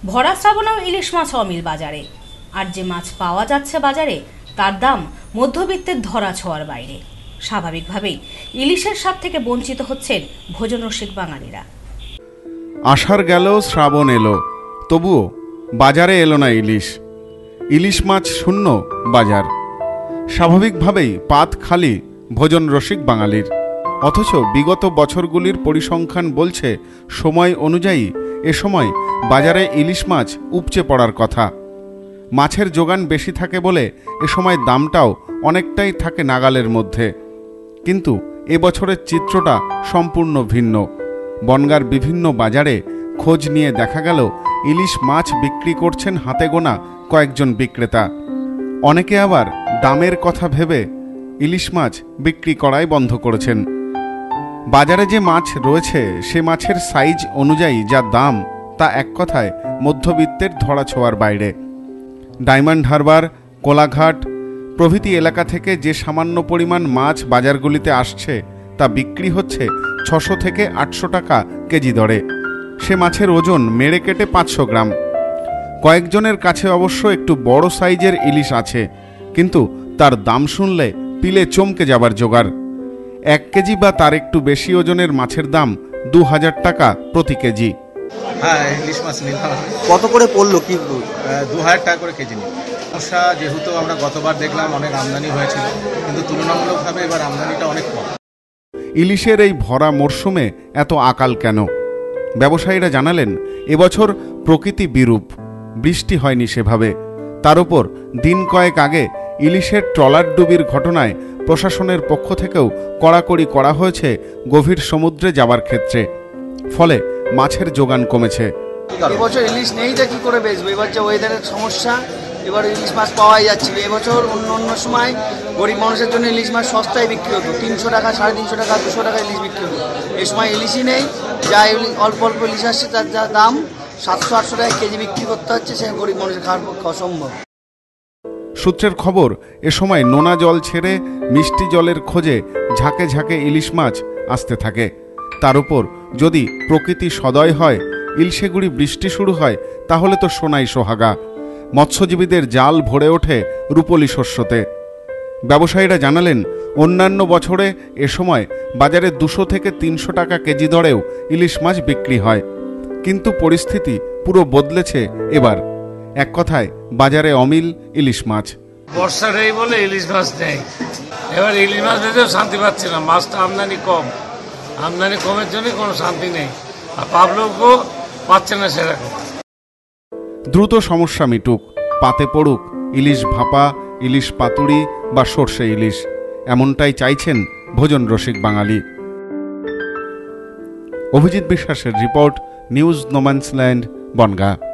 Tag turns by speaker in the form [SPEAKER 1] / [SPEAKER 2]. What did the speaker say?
[SPEAKER 1] ভরা শ্রাবণেও ইলিশ মাছ অমিল বাজারে। আর যে মাছ পাওয়া যাচ্ছে বাজারে তার দাম মধ্যবিত্তের ধরা ছোঁয়ার বাইরে। স্বাভাবিকভাবেই ইলিশের স্বাদ থেকে বঞ্চিত হচ্ছেন ভোজনরসিক বাঙালিরা।
[SPEAKER 2] আষাঢ় গেল, শ্রাবণ এলো, তবুও বাজারে এলো না ইলিশ। ইলিশ মাছ শূন্য বাজার। স্বাভাবিকভাবেই পাত খালি ভোজন রসিক বাঙালির। অথচ বিগত বছরগুলির পরিসংখ্যান বলছে সময় অনুযায়ী এ সময় বাজারে ইলিশ মাছ উপচে পড়ার কথা। মাছের যোগান বেশি থাকে বলে এ সময় দামটাও অনেকটাই থাকে নাগালের মধ্যে। কিন্তু এবছরের চিত্রটা সম্পূর্ণ ভিন্ন। বনগাঁর বিভিন্ন বাজারে খোঁজ নিয়ে দেখা গেল ইলিশ মাছ বিক্রি করছেন হাতে গোনা কয়েকজন বিক্রেতা। অনেকে আবার দামের কথা ভেবে ইলিশ মাছ বিক্রি করাই বন্ধ করেছেন। বাজারে যে মাছ রয়েছে সে মাছের সাইজ অনুযায়ী যা দাম তা এক কথায় মধ্যবিত্তের ধরা ছোঁয়ার বাইরে। ডায়মন্ড হারবার, কোলাঘাট প্রভৃতি এলাকা থেকে যে সামান্য পরিমাণ মাছ বাজারগুলিতে আসছে তা বিক্রি হচ্ছে 600 থেকে 800 টাকা কেজি দরে। সে মাছের ওজন মেরে কেটে 500 গ্রাম। কয়েকজনের কাছে অবশ্য একটু বড় সাইজের ইলিশ আছে, কিন্তু তার দাম শুনলে পিলে চমকে যাবার জোগাড়। 1 কেজি বা তার একটু বেশি ওজনের মাছের দাম 2000 টাকা প্রতি কেজি।
[SPEAKER 3] হ্যাঁ, ইলিশ মাছ নিলাম।
[SPEAKER 4] কত করে পড়লো? কি
[SPEAKER 3] 2000 টাকা করে কেজি নিই। সমস্যা যেহেতু আমরা গতবার দেখলাম অনেক আমদানি হয়েছিল, কিন্তু তুলনামূলকভাবে এবার আমদানিটা অনেক কম।
[SPEAKER 2] ইলিশের এই ভরা মরশুমে এত আকাল কেন? ব্যবসায়ীরা জানালেন এবছর প্রকৃতি বিরূপ, বৃষ্টি হয়নি সেভাবে। তার উপর দিন কয়েক আগে ইলিশের ট্রলার ডুবির ঘটনায় প্রশাসনের পক্ষ থেকেও কড়াকড়ি করা হয়েছে গভীর সমুদ্রে যাবার ক্ষেত্রে। ফলে মাছের যোগান কমেছে।
[SPEAKER 4] এবছর ইলিশ নেই, তা কি করে বেচবো? এবার যে ওয়েদারের সমস্যা, এবার ইলিশ মাছ পাওয়াই যাচ্ছে না। এবছর অন্য সময় গরিব মানুষের জন্য ইলিশ মাছ সস্তায় বিক্রি হতো, 300 টাকা, 350 টাকা, 200 টাকা ইলিশ বিক্রি হতো। এই সময় ইলিশই নেই। যা অল্প অল্প ইলিশ আসছে তার যা দাম 700-800 টাকা কেজি বিক্রি করতে হচ্ছে, সে গরিব মানুষের খাওয়ার পক্ষে অসম্ভব।
[SPEAKER 2] সূত্রের খবর, এ সময় নোনা জল ছেড়ে মিষ্টি জলের খোঁজে ঝাঁকে ঝাঁকে ইলিশ মাছ আসতে থাকে। তার উপর যদি প্রকৃতি সদয় হয়, ইলশেগুড়ি বৃষ্টি শুরু হয়, তাহলে তো সোনাই সোহাগা। মৎস্যজীবীদের জাল ভরে ওঠে রূপলি শস্যতে। ব্যবসায়ীরা জানালেন অন্যান্য বছরে এ সময় বাজারে 200 থেকে 300 টাকা কেজি দরেও ইলিশ মাছ বিক্রি হয়, কিন্তু পরিস্থিতি পুরো বদলেছে এবার। এক কথায় বাজারে অমিল ইলিশ মাছ।
[SPEAKER 5] বর্ষা নেই বলে ইলিশ মাছ নেই। এবার ইলিশ মাছ বেঁধেও শান্তি পাচ্ছি না। মাছটা আমদানি কম, আমদানি কমের জন্য কোনো শান্তি নেই, আর পাবলিকও পাচ্ছে না সেরকম।
[SPEAKER 2] দ্রুত সমস্যা মিটুক, পাতে পড়ুক ইলিশ ভাপা, ইলিশ পাতুরি বা সর্ষে ইলিশ, এমনটাই চাইছেন ভোজন রসিক বাঙালি। অভিজিৎ বিশ্বাসের রিপোর্ট, নিউজ নোম্যান্সল্যান্ড, বনগাঁ।